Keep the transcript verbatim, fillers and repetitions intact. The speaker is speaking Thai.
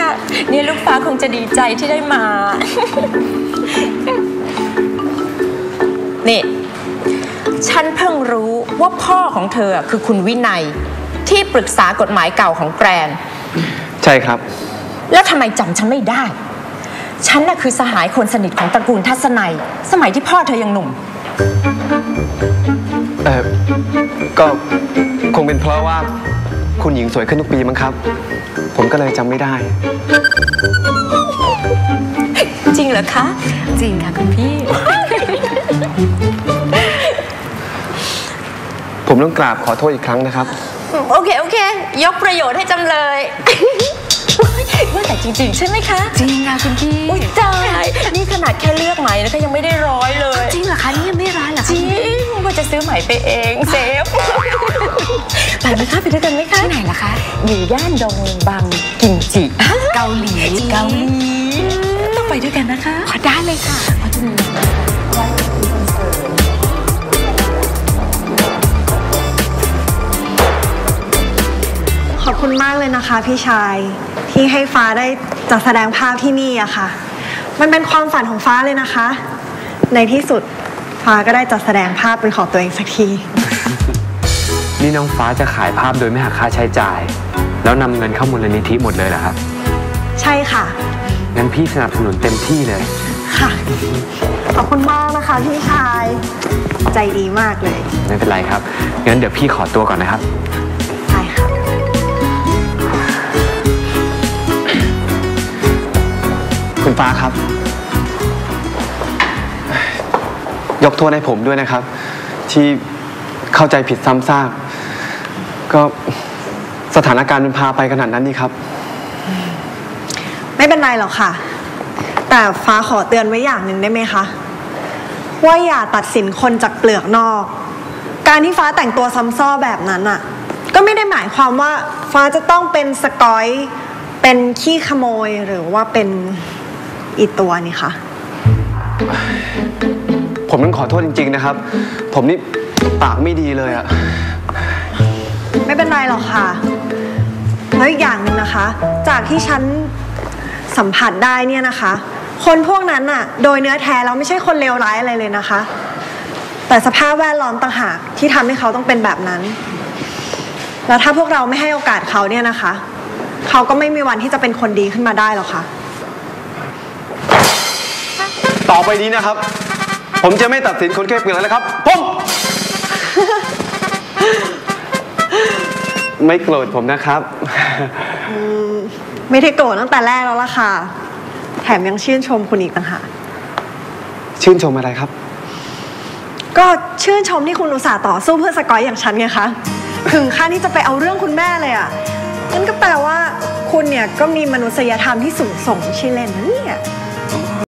เนี่ยลูกฟ้าคงจะดีใจที่ได้มานี่ฉันเพิ่งรู้ว่าพ่อของเธอคือคุณวินัยที่ปรึกษากฎหมายเก่าของแกรนใช่ครับแล้วทำไมจำฉันไม่ได้ฉันน่ะคือสหายคนสนิทของตระกูลทัศนัยสมัยที่พ่อเธอยังหนุ่มเออก็คงเป็นเพราะว่าคุณหญิงสวยขึ้นทุกปีมั้งครับผมก็เลยจำไม่ได้จริงเหรอคะจริงค่ะคุณพี่ผมต้องกราบขอโทษอีกครั้งนะครับโอเคโอเคยกประโยชน์ให้จำเลยว่าแต่จริงๆใช่ไหมคะจริงค่ะคุณพี่อุ้ยตายนี่ขนาดแค่เลือกไหมแล้วก็ยังไม่ได้ร้อยเลยจริงเหรอคะนี่ยังไม่ร้อยเหรอจริงว่าจะซื้อไหมไปเองเซฟไปไหมคะไปด้วยกันไหมคะที่ไหนล่ะคะอยู่ย่านดงบังกิมจิเกาหลีเกาหลีต้องไปด้วยกันนะคะขอได้เลยค่ะขอบคุณมากเลยนะคะพี่ชายที่ให้ฟ้าได้จัดแสดงภาพที่นี่อะค่ะมันเป็นความฝันของฟ้าเลยนะคะในที่สุดฟ้าก็ได้จัดแสดงภาพเป็นของตัวเองสักทีนี่น้องฟ้าจะขายภาพโดยไม่หักค่าใช้จ่ายแล้วนำเงินเข้ามูลนิธิหมดเลยเหรอครับใช่ค่ะงั้นพี่สนับสนุนเต็มที่เลยค่ะขอบคุณมากนะคะพี่ชายใจดีมากเลยไม่เป็นไรครับงั้นเดี๋ยวพี่ขอตัวก่อนนะครับใช่ค่ะคุณฟ้าครับยกโทษให้ผมด้วยนะครับที่เข้าใจผิดซ้ำซากก็สถานการณ์มันพาไปขนาดนั้นนี่ครับไม่เป็นไรหรอกค่ะแต่ฟ้าขอเตือนไว้อย่างหนึ่งได้ไหมคะว่าอย่าตัดสินคนจากเปลือกนอกการที่ฟ้าแต่งตัวซ้ำซ้อแบบนั้นอ่ะก็ไม่ได้หมายความว่าฟ้าจะต้องเป็นสกอยเป็นขี้ขโมยหรือว่าเป็นอีตัวนี่ค่ะผมต้องขอโทษจริงๆนะครับผมนี่ปากไม่ดีเลยอะไม่เป็นไรหรอกค่ะแล้วอีกอย่างหนึ่งนะคะจากที่ฉันสัมผัสได้เนี่ยนะคะคนพวกนั้นอะโดยเนื้อแท้แล้วไม่ใช่คนเลวร้ายอะไรเลยนะคะแต่สภาพแวดล้อมต่างหากที่ทำให้เขาต้องเป็นแบบนั้นแล้วถ้าพวกเราไม่ให้โอกาสเขาเนี่ยนะคะเขาก็ไม่มีวันที่จะเป็นคนดีขึ้นมาได้หรอกค่ะต่อไปนี้นะครับผมจะไม่ตัดสินคนแค่เปลือกแล้วครับผมไม่โกรธผมนะครับไม่ได้โกรธตั้งแต่แรกแล้วล่ะค่ะแถมยังชื่นชมคุณอีกต่างหากชื่นชมอะไรครับก็ชื่นชมที่คุณอุตส่าห์ต่อสู้เพื่อสกอยอย่างฉันไงคะถึงขั้นที่จะไปเอาเรื่องคุณแม่เลยอ่ะนั่นก็แปลว่าคุณเนี่ยก็มีมนุษยธรรมที่สูงส่งชื่อเล่นนะเนี่ย